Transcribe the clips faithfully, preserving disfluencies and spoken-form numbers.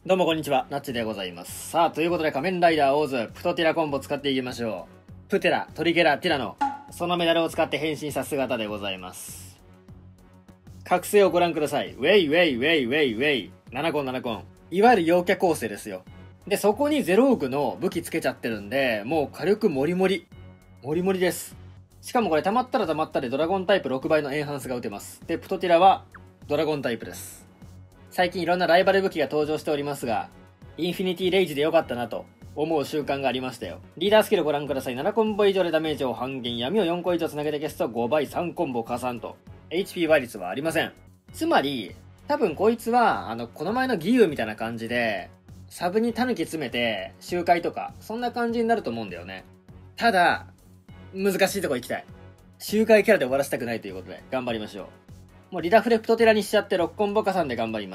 どうもこんにちは、ナッチでございます。さあ、ということで仮面ライダーオーズ、プトティラコンボ使っていきましょう。プテラ、トリゲラ、ティラノ、そのメダルを使って変身した姿でございます。覚醒をご覧ください。ウェイウェイウェイウェイウェイ。ななコンななコン。いわゆる陽キャ構成ですよ。で、そこにゼロ億の武器つけちゃってるんで、もう火力モリモリ。モリモリです。しかもこれ溜まったら溜まったでドラゴンタイプろくばいのエンハンスが打てます。で、プトティラはドラゴンタイプです。最近いろんなライバル武器が登場しておりますが、インフィニティレイジでよかったなと思う習慣がありましたよ。リーダースキルご覧ください。ななコンボ以上でダメージを半減、闇をよんこ以上つなげて消すとごばい、さんコンボ加算と エイチピー 倍率はありません。つまり多分こいつはあのこの前の義勇みたいな感じでサブにタヌキ詰めて周回とかそんな感じになると思うんだよね。ただ難しいとこ行きたい。周回キャラで終わらせたくないということで頑張りましょう。もうリダフレプトテラにしちゃってろっコンボ加算で頑張ります。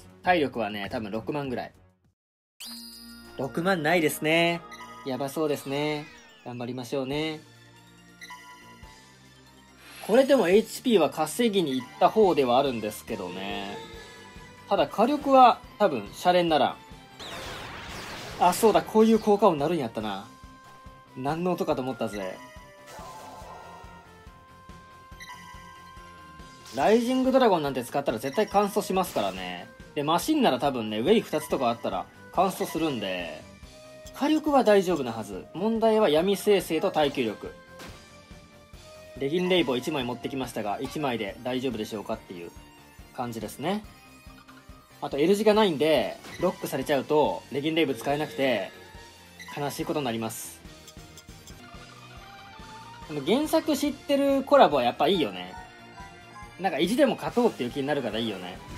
体力はね多分ろくまんぐらい。ろくまんないですね。やばそうですね。頑張りましょうね。これでも エイチピー は稼ぎに行った方ではあるんですけどね。ただ火力は多分シャレにならん。あ、そうだ、こういう効果音なるんやったな。何の音かと思ったぜ。ライジングドラゴンなんて使ったら絶対乾燥しますからね。で、マシンなら多分ね、ウェイふたつとかあったら乾燥するんで、火力は大丈夫なはず。問題は闇生成と耐久力。レギンレイボーいちまい持ってきましたが、いちまいで大丈夫でしょうかっていう感じですね。あと L 字がないんで、ロックされちゃうと、レギンレイブ使えなくて、悲しいことになります。でも原作知ってるコラボはやっぱいいよね。なんか意地でも勝とうっていう気になるからいいよね。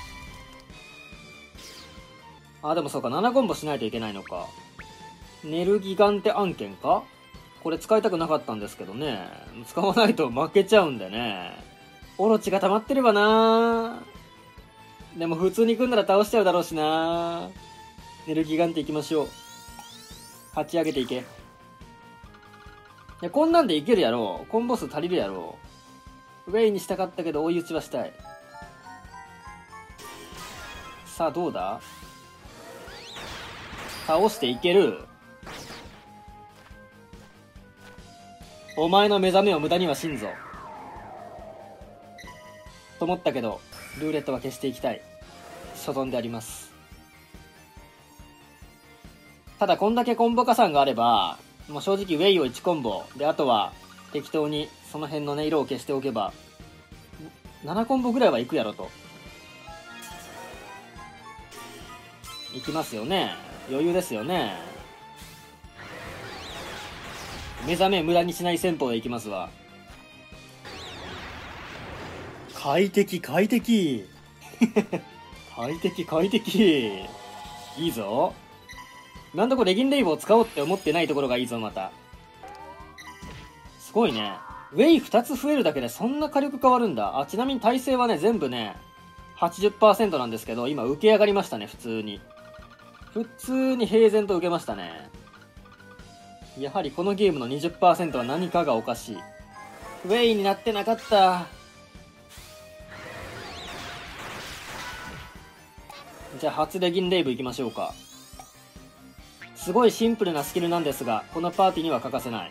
あ、でもそうか、ななコンボしないといけないのか。ネルギガンテ案件か。これ使いたくなかったんですけどね。使わないと負けちゃうんでね。オロチが溜まってればな。でも普通に組んだら倒しちゃうだろうしな。ネルギガンテいきましょう。勝ち上げていけ。いや、こんなんでいけるやろう。コンボ数足りるやろう。ウェイにしたかったけど追い打ちはしたい。さあどうだ。倒していける。お前の目覚めを無駄にはしんぞと思ったけど、ルーレットは消していきたい。所存であります。ただこんだけコンボ加算があれば、もう正直ウェイをいちコンボで、あとは適当にその辺のね色を消しておけばななコンボぐらいはいくやろと。いきますよね。余裕ですよね。目覚め無駄にしない戦法でいきますわ。快適快適快適快適。いいぞ。なんだこれレギンレイボー使おうって思ってないところがいいぞ。またすごいね。ウェイふたつ増えるだけでそんな火力変わるんだ。あ、ちなみに耐性はね全部ね はちじゅっパーセント なんですけど、今受け上がりましたね。普通に普通に平然と受けましたね。やはりこのゲームの にじゅっパーセント は何かがおかしい。ウェイになってなかった。じゃあ初レギンレイブいきましょうか。すごいシンプルなスキルなんですが、このパーティーには欠かせない。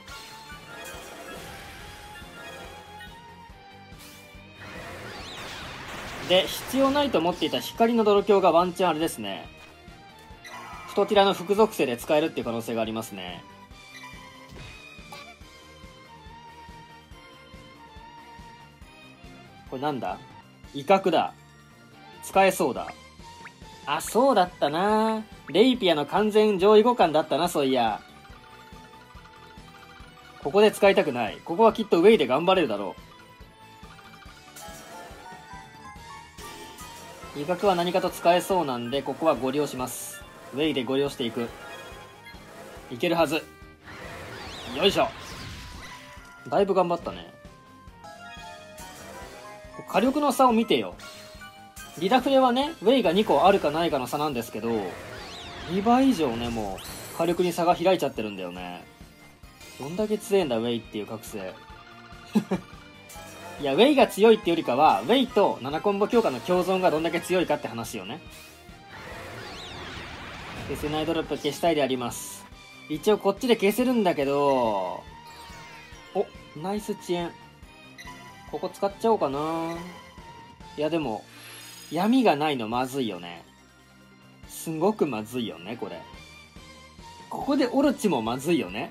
で、必要ないと思っていた光の泥鏡がワンチャンあれですね。プトティラの副属性で使えるっていう可能性がありますね。これなんだ。威嚇だ。使えそうだ。あ、そうだったな。レイピアの完全上位互換だったな、そういや。ここで使いたくない。ここはきっとウェイで頑張れるだろう。威嚇は何かと使えそうなんで、ここはご利用します。ウェイでご利用していく。いけるはず。よいしょ。だいぶ頑張ったね。火力の差を見てよ。リダフレはね、ウェイがにこあるかないかの差なんですけど、にばい以上ね、もう火力に差が開いちゃってるんだよね。どんだけ強いんだウェイっていう覚醒いや、ウェイが強いってよりかはウェイとななコンボ強化の共存がどんだけ強いかって話よね。 消せないドロップ消したいであります。一応こっちで消せるんだけど、お、ナイス遅延。ここ使っちゃおうかな。いやでも、闇がないのまずいよね。すごくまずいよね、これ。ここでオロチもまずいよね。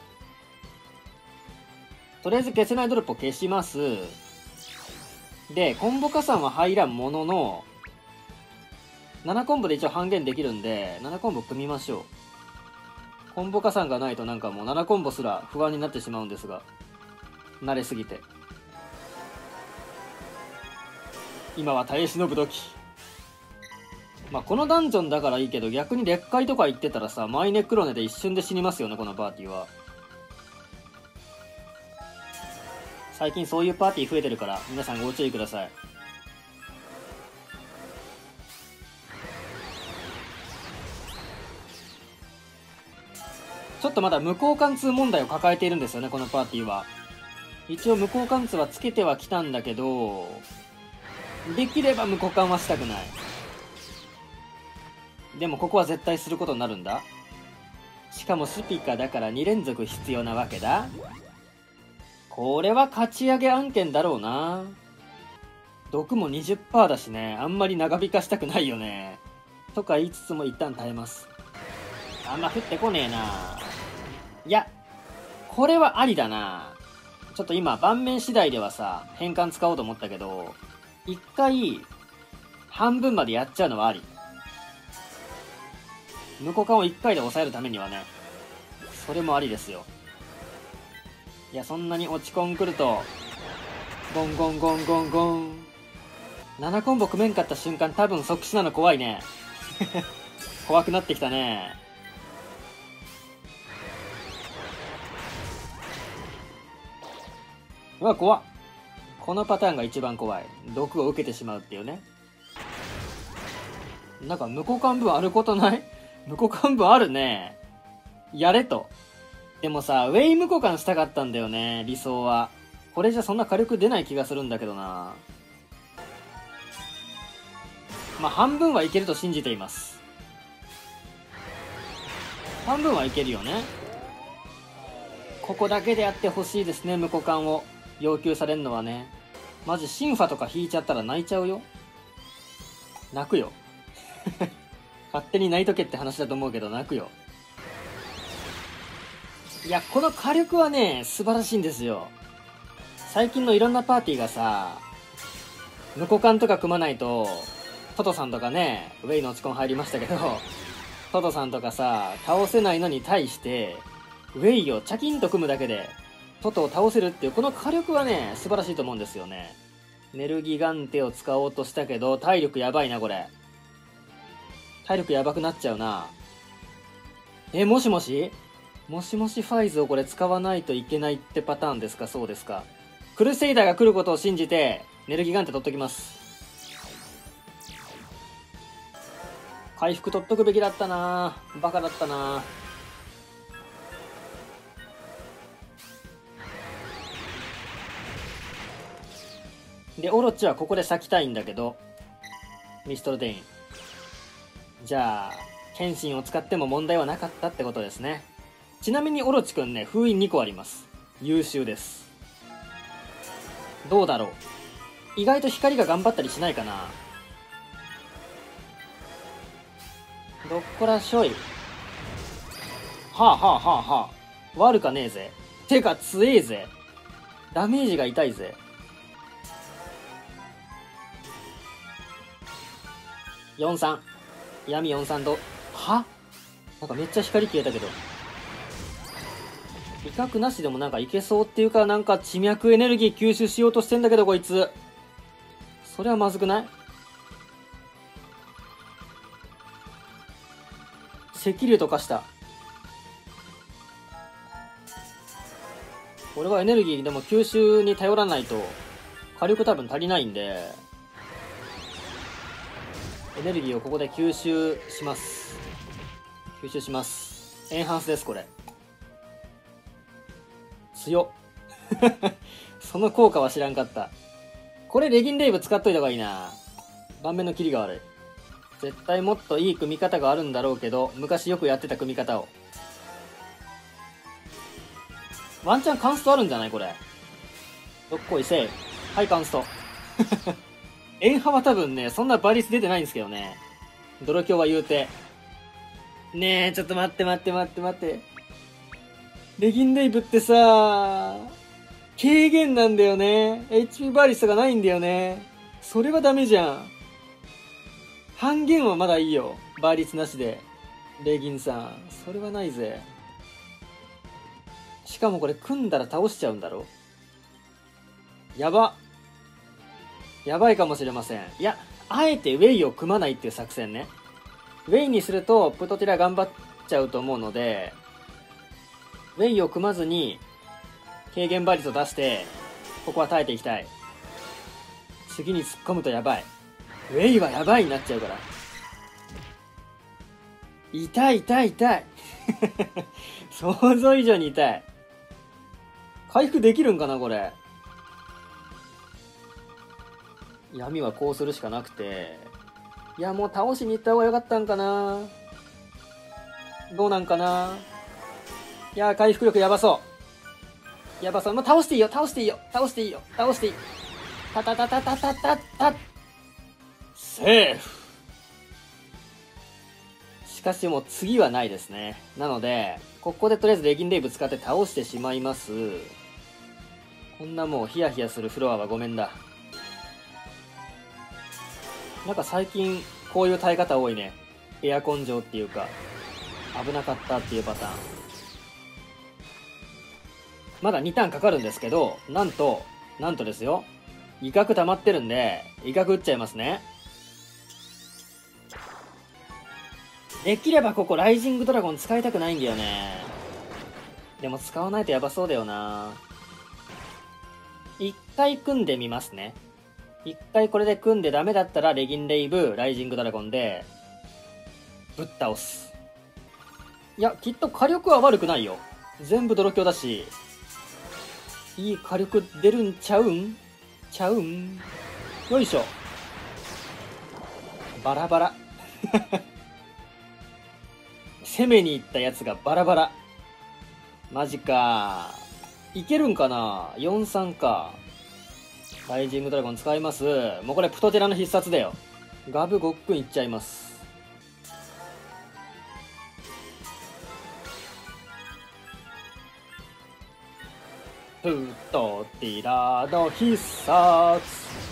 とりあえず消せないドロップを消します。で、コンボ加算は入らんものの、ななコンボで一応半減できるんで、ななコンボ組みましょう。コンボ加算がないとなんかもうななコンボすら不安になってしまうんですが、慣れすぎて。今は耐え忍ぶ時。まあこのダンジョンだからいいけど、逆に劣界とか言ってたらさ、マイネクロネで一瞬で死にますよね、このパーティーは。最近そういうパーティー増えてるから、皆さんご注意ください。ちょっとまだ無効貫通問題を抱えているんですよね、このパーティーは。一応無効貫通はつけてはきたんだけど、できれば無効貫はしたくない。でもここは絶対することになるんだ。しかもスピカだからに連続必要なわけだ。これは勝ち上げ案件だろうな。毒も にじゅっパーセント だしね、あんまり長引かしたくないよね。とか言いつつも一旦耐えます。あんま降ってこねえな。いや、これはありだな。ちょっと今盤面次第ではさ、変換使おうと思ったけど、一回半分までやっちゃうのはあり。無効化をいっかいで抑えるためにはね、それもありですよ。いや、そんなに落ち込んくると、ゴンゴンゴンゴンゴン。ななコンボ組めんかった瞬間多分即死なの怖いね。怖くなってきたね。うわ、怖っ。このパターンが一番怖い。毒を受けてしまうっていうね。なんか無効幹部あることない？無効幹部あるね。やれと。でもさ、ウェイ無効幹したかったんだよね、理想は。これじゃそんな火力出ない気がするんだけどな。まあ半分はいけると信じています。半分はいけるよね。ここだけでやってほしいですね、無効幹を要求されるのはね。マジシンファとか引いちゃったら泣いちゃうよ。泣くよ。勝手に泣いとけって話だと思うけど泣くよ。いや、この火力はね、素晴らしいんですよ。最近のいろんなパーティーがさ、無効幹とか組まないと、トトさんとかね、ウェイの落ち込ん入りましたけど、トトさんとかさ、倒せないのに対して、ウェイをチャキンと組むだけで、トトを倒せるっていう、この火力はね、素晴らしいと思うんですよね。ネルギガンテを使おうとしたけど、体力やばいな、これ。体力やばくなっちゃうな。え、もしもしもしもしファイズをこれ使わないといけないってパターンですか？そうですか。クルセイダーが来ることを信じて、ネルギガンテ取っときます。回復取っとくべきだったな。バカだったな。で、オロチはここで咲きたいんだけど、ミストルデイン。じゃあ、剣心を使っても問題はなかったってことですね。ちなみにオロチくんね、封印にこあります。優秀です。どうだろう。意外と光が頑張ったりしないかな。どっこらしょい。はあはあはあはあ。悪かねえぜ。てか強えぜ。ダメージが痛いぜ。よんさん。闇よんさんと、は？なんかめっちゃ光消えたけど。威嚇なしでもなんかいけそうっていうか、なんか地脈エネルギー吸収しようとしてんだけど、こいつ。それはまずくない？赤竜とかした。俺はエネルギーでも吸収に頼らないと火力多分足りないんで、エネルギーをここで吸収します。吸収します。エンハンスです、これ。強っ。その効果は知らんかった。これレギンレイブ使っといた方がいいな。盤面のキリが悪い。 絶対もっといい組み方があるんだろうけど、昔よくやってた組み方を。ワンチャンカンストあるんじゃないこれ。どっこいせい。はい、カンスト。エンハは多分ね、そんな倍率出てないんですけどね。ドロキョウは言うて。ねえ、ちょっと待って待って待って待って。レギンレイブってさ、軽減なんだよね。エイチピー 倍率がないんだよね。それはダメじゃん。半減はまだいいよ。倍率なしで。レギンさん。それはないぜ。しかもこれ組んだら倒しちゃうんだろ。やば。やばいかもしれません。いや、あえてウェイを組まないっていう作戦ね。ウェイにするとプトティラ頑張っちゃうと思うので、ウェイを組まずに軽減倍率を出して、ここは耐えていきたい。次に突っ込むとやばい。ウェイはやばいになっちゃうから。痛い痛い痛い。想像以上に痛い。回復できるんかなこれ。闇はこうするしかなくて。いやもう倒しに行った方がよかったんかな。どうなんかな。いや回復力やばそう。やばそう。もう倒していいよ倒していいよ倒していいよ倒していい。たたたたたたたた。セーフ。しかしもう次はないですね。なのでここでとりあえずレギンレイブ使って倒してしまいます。こんなもうヒヤヒヤするフロアはごめんだ。なんか最近こういう耐え方多いね。エアコン上っていうか危なかったっていうパターン。まだにターンかかるんですけど、なんとなんとですよ、威嚇溜まってるんで威嚇打っちゃいますね。できればここライジングドラゴン使いたくないんだよね。でも使わないとやばそうだよな。一回組んでみますね。一回これで組んでダメだったらレギンレイブライジングドラゴンでぶっ倒す。いやきっと火力は悪くないよ。全部泥強だしいい火力出るんちゃうんちゃうんよいしょ。バラバラ。攻めに行ったやつがバラバラ。マジか。いけるんかな。よんさんか。ライジングドラゴン使います。もうこれプトテラの必殺だよ。ガブごっくんいっちゃいます。プトティラの必殺。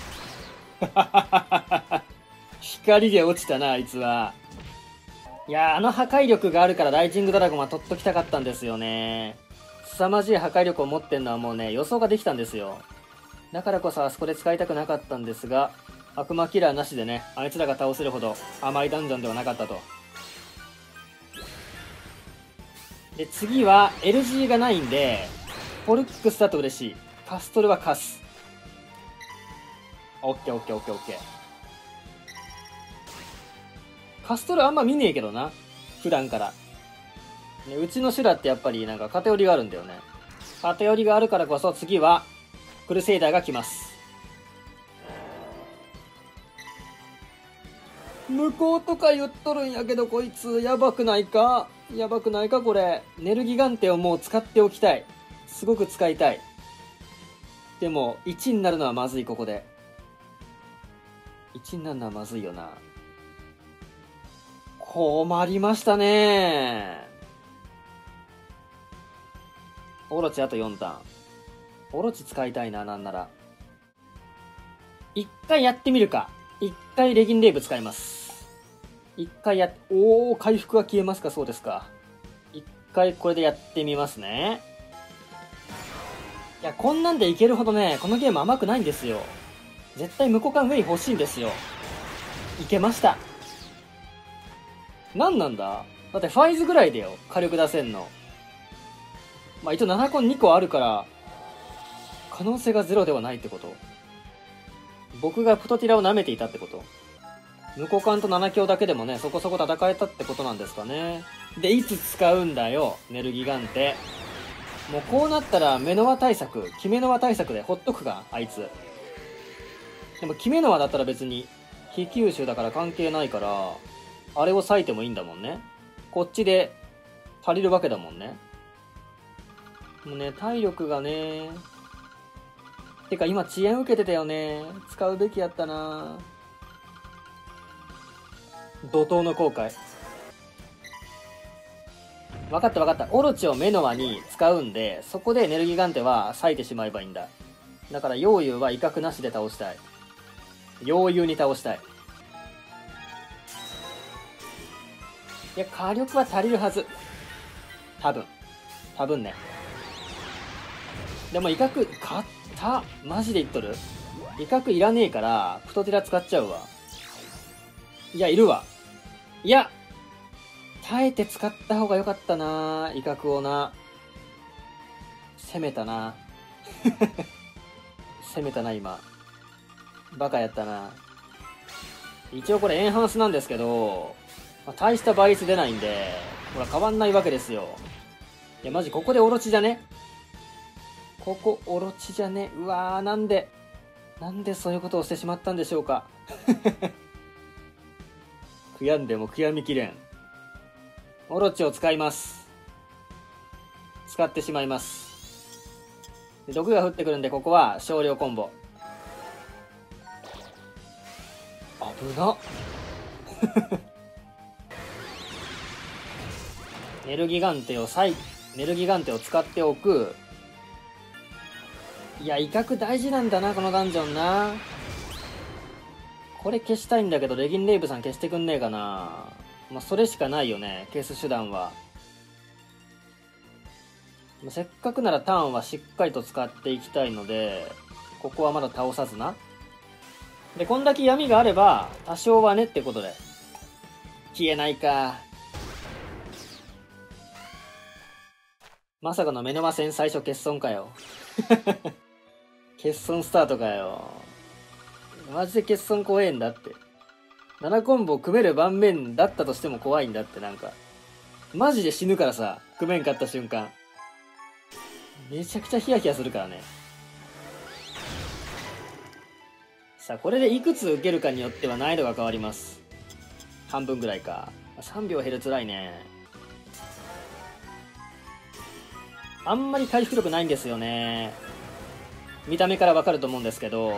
光で落ちたなあいつは。いやー、あの破壊力があるからライジングドラゴンは取っときたかったんですよね。凄まじい破壊力を持ってんのはもうね、予想ができたんですよ。だからこそあそこで使いたくなかったんですが、悪魔キラーなしでね、あいつらが倒せるほど甘いダンジョンではなかったと。で、次は エルジー がないんで、フォルックスだと嬉しい。カストルはカス。オッケーオッケーオッケーオッケー。カストルあんま見ねえけどな。普段から。ね、うちのシュラってやっぱりなんか偏りがあるんだよね。偏りがあるからこそ次は、クルセイダーが来ます。向こうとか言っとるんやけどこいつやばくないかやばくないかこれ。ネルギガンテをもう使っておきたい。すごく使いたい。でもいちになるのはまずい。ここでいちになるのはまずいよな。困りましたね。オロチあとよんターン。オロチ使いたいな。なんなら一回やってみるか。一回レギンレイブ使います。一回やっおお回復が消えますか。そうですか。一回これでやってみますね。いやこんなんでいけるほどねこのゲーム甘くないんですよ。絶対無股間ウェイ欲しいんですよ。いけました。何なんだ。だってファイズぐらいだよ火力出せんの。まあ一応ななコンにこあるから可能性がゼロではないってこと。僕がプトティラを舐めていたってこと。無股間となな強だけでもねそこそこ戦えたってことなんですかね。でいつ使うんだよネルギガンテ。もうこうなったらメノワ対策キメノワ対策でほっとくかあいつ。でもキメノワだったら別に非吸収だから関係ないから、あれを割いてもいいんだもんね。こっちで足りるわけだもんね。もうね、体力がね。てか今遅延受けてたよね。使うべきやったな。怒涛の後悔。分かった分かった。オロチをメノワに使うんで、そこでエネルギーガンテは割いてしまえばいいんだ。だからヨウユは威嚇なしで倒したい。ヨウユに倒したい。いや、火力は足りるはず。多分。多分ね。でも威嚇、買ったマジで言っとる？威嚇いらねえから、プトテラ使っちゃうわ。いや、いるわ。いや、耐えて使った方が良かったな、威嚇をな。攻めたな。攻めたな、今。バカやったな。一応これエンハンスなんですけど、まあ、大した倍率出ないんで、ほら変わんないわけですよ。いや、マジここでオロチじゃね？ここオロチじゃね？うわー、なんで、なんでそういうことをしてしまったんでしょうか。悔やんでも悔やみきれん。オロチを使います。使ってしまいます。毒が降ってくるんで、ここは少量コンボ。危なっ。ネルギガンテを再ネルギガンテを使っておく。いや、威嚇大事なんだな、このダンジョンな。これ消したいんだけど、レギンレイブさん消してくんねえかな。まあ、それしかないよね、消す手段は。せっかくならターンはしっかりと使っていきたいので、ここはまだ倒さずな。で、こんだけ闇があれば、多少はねってことで。消えないか。まさかの目の前戦最初欠損かよ。欠損スタートかよ。マジで欠損怖えんだって。ななコンボ組める盤面だったとしても怖いんだって、なんか。マジで死ぬからさ、組めんかった瞬間。めちゃくちゃヒヤヒヤするからね。さあ、これでいくつ受けるかによっては難易度が変わります。半分ぐらいか。さんびょう減るつらいね。あんまり回復力ないんですよね。見た目からわかると思うんですけど。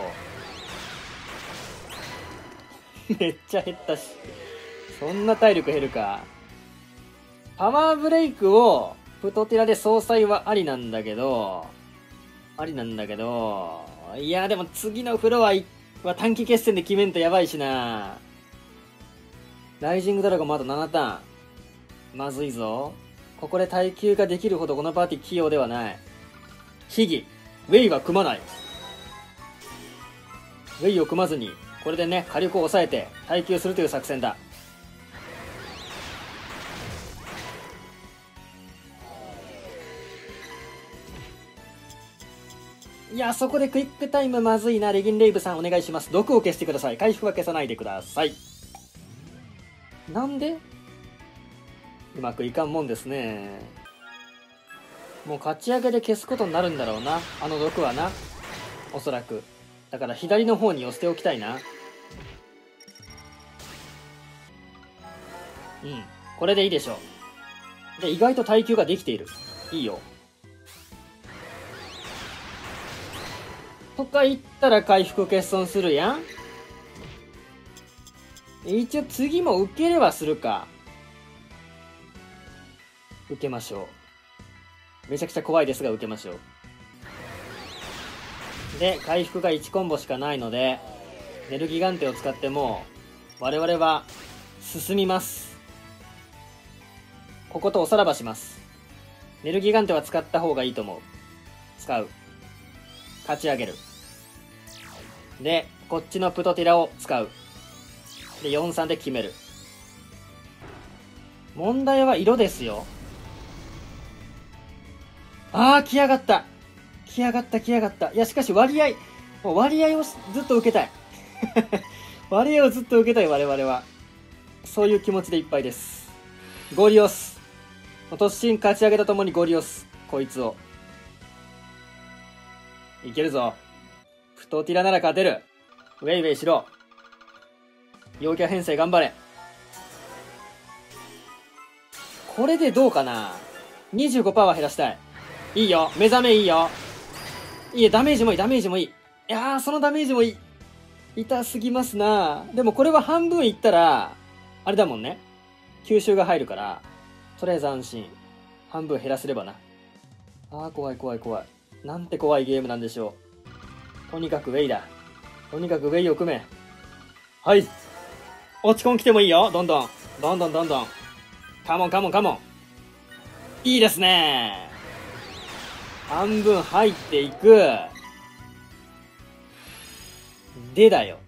めっちゃ減ったし。そんな体力減るか。パワーブレイクをプトテラで総裁はありなんだけど、ありなんだけど、いやでも次のフロアは短期決戦で決めんとやばいしな。ライジングドラゴンもあとななターン。まずいぞ。ここで耐久ができるほどこのパーティー器用ではない。秘技、ウェイは組まない。ウェイを組まずに、これでね、火力を抑えて耐久するという作戦だ。いや、そこでクイックタイムまずいな。レギンレイブさんお願いします。毒を消してください。回復は消さないでください。なんでうまくいかんもんですね。もう勝ち上げで消すことになるんだろうな、あの毒はな。おそらく。だから左の方に寄せておきたいな。うん。これでいいでしょう。で、意外と耐久ができている。いいよ。とか言ったら回復欠損するやん。一応次も受ければするか。受けましょう。めちゃくちゃ怖いですが受けましょう。で、回復がいちコンボしかないので、ネルギガンテを使っても我々は進みます。こことおさらばします。ネルギガンテは使った方がいいと思う。使う。勝ち上げる。で、こっちのプトティラを使う。で、よんさんで決める。問題は色ですよ。あー、来やがった。来やがった、来やがった。いや、しかし割合、もう割合をずっと受けたい。割合をずっと受けたい、我々は。そういう気持ちでいっぱいです。ゴリオス。突進勝ち上げとともにゴリオス。こいつを。いけるぞ。プトティラなら勝てる。ウェイウェイしろ。 陽キャ編成頑張れ。これでどうかな。 にじゅうごパーセント は減らしたい。いいよ、目覚めいいよ。いいダメージもいい、ダメージもいい。いやー、そのダメージもいい。痛すぎますな。でもこれは半分いったらあれだもんね、吸収が入るから、とりあえず安心。半分減らせればな。あー、怖い怖い怖い。なんて怖いゲームなんでしょう。とにかくウェイだ。とにかくウェイを組め。はい、落ち込ん来てもいいよ。どんどんどんどんどんどん。カモンカモンカモン。いいですね。半分入っていく。でだよ。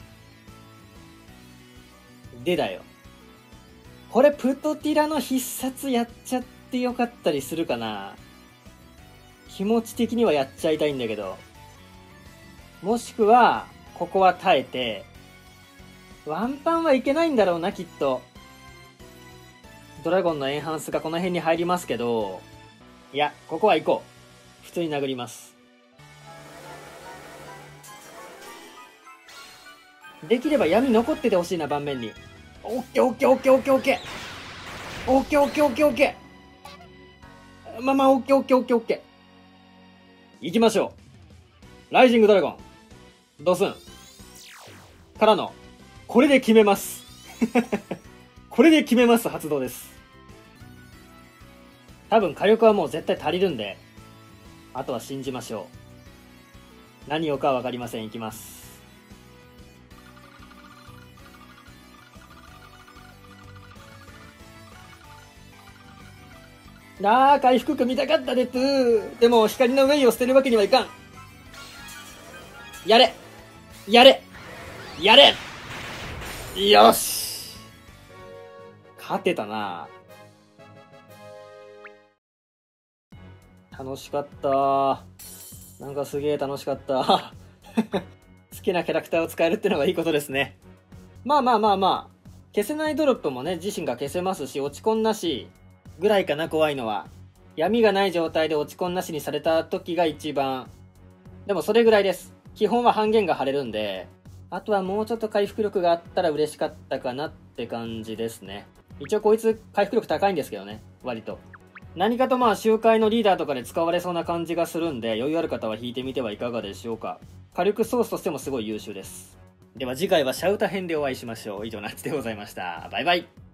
でだよ。これプトティラの必殺やっちゃってよかったりするかな。気持ち的にはやっちゃいたいんだけど。もしくは、ここは耐えて、ワンパンはいけないんだろうな、きっと。ドラゴンのエンハンスがこの辺に入りますけど、いや、ここは行こう。普通に殴ります。できれば闇残っててほしいな、盤面に。オッケーオッケーオッケーオッケーオッケーオッケーオッケーオッケーオッケー。まあまあ、オッケーオッケーオッケーオッケー。行きましょう。ライジングドラゴン。ドスン。からの、これで決めます。これで決めます、発動です。多分火力はもう絶対足りるんで、あとは信じましょう。何をかは分かりません。いきます。あー、回復組みたかったでつー。でも光のウェイを捨てるわけにはいかん。やれやれやれ。よし、勝てたな。楽しかった。なんかすげえ楽しかった。好きなキャラクターを使えるってのがいいことですね。まあまあまあまあ、消せないドロップもね、自身が消せますし、落ち込んなしぐらいかな。怖いのは闇がない状態で落ち込んなしにされた時が一番。でもそれぐらいです。基本は半減が張れるんで、あとはもうちょっと回復力があったら嬉しかったかなって感じですね。一応こいつ回復力高いんですけどね、割と。何かとまあ集会のリーダーとかで使われそうな感じがするんで、余裕ある方は引いてみてはいかがでしょうか。火力ソースとしてもすごい優秀です。では次回はシャウタ編でお会いしましょう。以上、ナッチでございました。バイバイ。